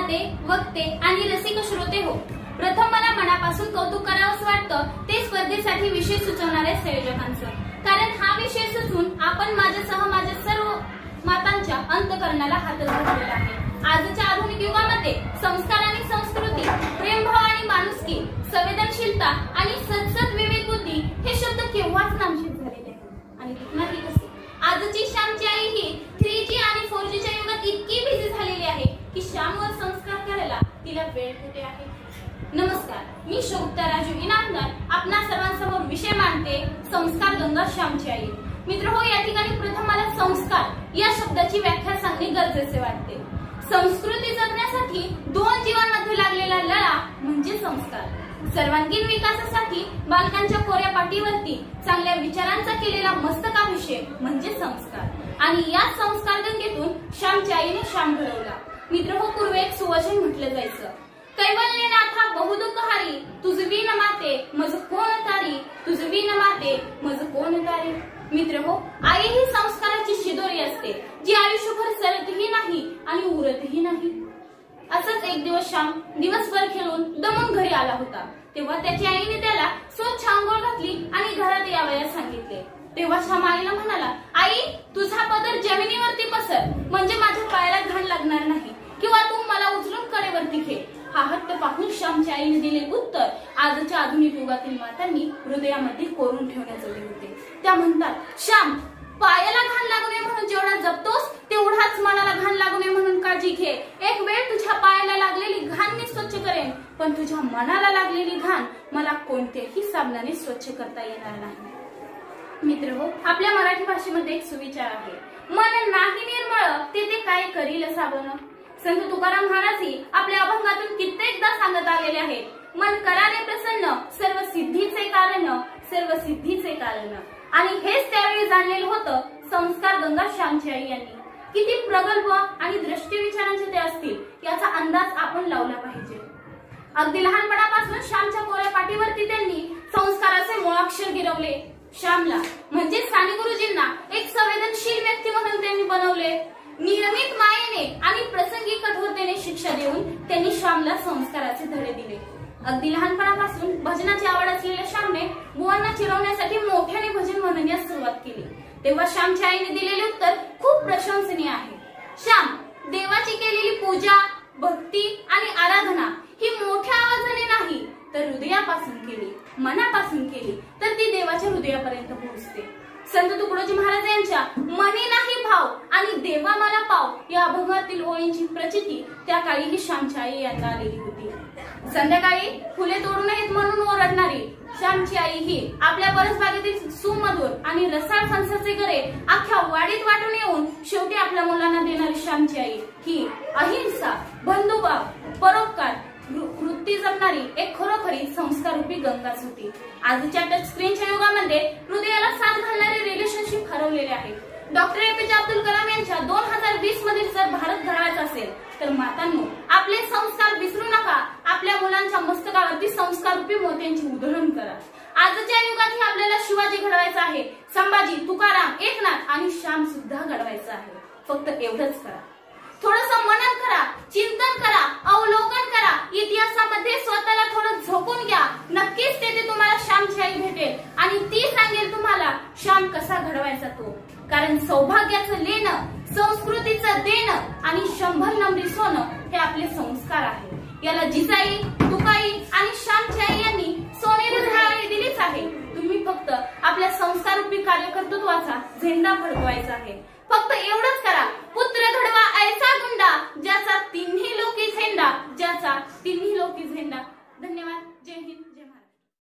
पाहते, वक्ते आणि रसिक श्रोते हो, प्रथम मला मनापासून कौतुक करावंच वाटतं ते स्पर्धेसाठी विषय सुचवणाऱ्या संयोजकांचं. कारण हा विषय सुचवून आपण माझ्यासह माझ्या सर्व मातांच्या अंतःकरणाला हात धरलेला आहे. आजच्या आधुनिक युगामध्ये संस्कार आणि संस्कृती, प्रेमभाव आणि माणुसकी, संवेदनशीलता आणि सद्सद विवेक बुद्धी हे शब्द केव्हाच नामशेष झालेले आहेत. आणि नाही कसे आजची श्यामची आई ही 3G आणि 4G च्या युगात इतकी बिझी झालेली आहे की श्यामवर संस्कार करायला तिला वेळ कुठे आहे. नमस्कार, मी शोभता राजू इनामदार आपणा सर्वांसमोर विषय मांडते, संस्कार गंगा श्यामची आई. मित्रहो, या ठिकाणी प्रथम मला संस्कार या शब्दाची व्याख्या सांगणे गरजेचे वाटते. संस्कृती जगण्यासाठी दोन जीवांमध्ये लागलेला लढा म्हणजे संस्कार. सर्वांगीण विकासासाठी बालकांच्या कोऱ्या पाठीवरती चांगल्या विचारांचा केलेला मस्तकाभिषेक म्हणजे संस्कार. आणि या संस्कार गंगेतून श्यामच्या आईने श्याम घडवला. मित्रहो, पूर्वी एक सुवचन म्हटलं जायचं, कैवल्य नाथा बहुदुःख हारी, तुझवी न माते मज कोण तारी, तुझवी न माते मज कोण तारी. मित्र हो, आई ही संस्काराची शिदोरी असते जी आयुष्यभर सरतही नाही आणि उरतही नाही. असंच एक दिवस श्याम दिवसभर खेळून दमून घरी आला होता. तेव्हा त्याच्या आईने त्याला स्वच्छ आंघोळ घातली आणि घरात यावयास सांगितले. तेव्हा श्याम आईला म्हणाला, आई तुझा पदर जमिनीवरती पसर म्हणजे माझ्या पायाला घाण लागणार नाही, किंवा तू मला उचलून कडेवरती घे. हा हट्ट पाहून श्यामच्या आईने दिले उत्तर आजच्या आधुनिक युगातील मातांनी हृदयामध्ये कोरून ठेवण्याजोगे होते. त्या म्हणतात, श्याम पायाला घाण लागू नये म्हणून जेवढा जपतोस तेवढाच मनाला घाण लागू नये म्हणून काळजी घे. एक वेळ तुझ्या पायाला लागलेली घाण मी स्वच्छ करेन, पण तुझ्या मनाला लागलेली घाण मला कोणत्याही साबणाने स्वच्छ करता येणार नाही. मित्र हो, आपल्या मराठी भाषेमध्ये एक सुविचार आहे, मन नाही निर्मळ ते काय करील साबण. संत तुकाराम महाराजही आपल्या अभंगातून कित्येकदा सांगत आलेले आहेत, मन करारे प्रसन्न सर्व सिद्धीचे कारण, सर्व सिद्धीचे कारण. आणि हेच त्यावेळी जाणलेलं होतं संस्कार गंगा श्यामची आई यांनी. किती प्रगल्भ आणि दृष्टी विचारांचे ते असतील याचा अंदाज आपण लावला पाहिजे. अगदी लहानपणापासून श्यामच्या कोऱ्या पाठीवरती त्यांनी संस्काराचे मुळाक्षर गिरवले. श्यामला म्हणजे साने गुरुजींना एक संवेदनशील व्यक्ती म्हणून त्यांनी बनवले. नियमित मायेने आणि प्रसंगी कठोरतेने शिक्षा देऊन त्यांनी श्यामला संस्काराचे धडे दिले. अगदी लहानपणापासून भजनाची आवड असलेल्या श्यामने बुवांना चिरवण्यासाठी मोठ्याने भजन म्हणण्यास सुरुवात केली. तेव्हा श्यामच्या आईने दिलेले उत्तर खूप प्रशंसनीय आहे. श्याम, देवाची केलेली पूजा, भक्ती आणि आराधना ही मोठ्या आवाजाने नाही तर हृदयापासून केली, मनापासून केली तर ती देवाच्या हृदयापर्यंत पोहोचते. संत तुकडोजी महाराज यांच्या मनी नाही भाव आणि देवा मला पाव या अभंगातील ओळींची प्रचिती त्या काळीही श्यामच्या आई यांना आलेली होती. संध्याकाळी फुले तोडू नयेत म्हणून ओरडणारी श्यामची आई ही आपल्या परसबागेतील सुमधुर आणि रसाळ फणसाचे गरे अख्ख्या वाडीत वाटून येऊन शेवटी आपल्या मुलांना देणारी श्यामची आई ही अहिंसा, बंधुभाव, परोपकार वृत्ती जपणारी एक खरोखरी संस्काररूपी गंगाच होती. आजच्या टच स्क्रीनच्या युगामध्ये हृदयाला साथ घालणारे रिलेशनशिप हरवलेले आहे. डॉक्टर APJ अब्दुल कलाम यांच्या 2020 मधील जर भारत घडवायचा असेल तर मातांनो आपले संस्कार विसरू नका. आपल्या मुलांच्या मस्तकावरती संस्काररूपी मोत्यांची उधळण करा. आजच्या युगातही आपल्याला शिवाजी घडवायचा आहे, संभाजी, तुकाराम, एकनाथ आणि श्याम सुद्धा घडवायचा आहे. फक्त एवढंच करा. थोडस मनन करा, चिंतन करा, अवलोकन करा, इतिहासामध्ये स्वतःला थोडं झोकून घ्या. नक्कीच तेथे तुम्हाला श्यामची आई भेटेल आणि ती सांगेल तुम्हाला श्याम कसा घडवायचा तो. कारण सौभाग्याचं लेणं, संस्कृतीचं देणं आणि 100 नंबरी सोनं हे आपले संस्कार आहे. याला जिजाई, तुकाई आणि श्यामची आई यांनी सोनेरी झळाळी दिलीच आहे. तुम्ही फक्त आपल्या संस्काररूपी कार्यकर्तृत्वाचा झेंडा फडकवायचा आहे. फक्त एवढंच करा, पुत्र घडवा ऐसा गुंडा ज्याचा तिन्ही लोकी झेंडा, ज्याचा तिन्ही लोकी झेंडा.